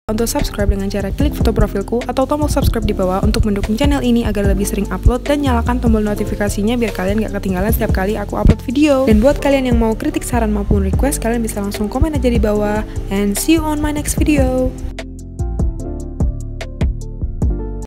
Untuk subscribe dengan cara klik foto profilku atau tombol subscribe di bawah untuk mendukung channel ini agar lebih sering upload, dan nyalakan tombol notifikasinya biar kalian gak ketinggalan setiap kali aku upload video. Dan buat kalian yang mau kritik, saran maupun request, kalian bisa langsung komen aja di bawah. And see you on my next video.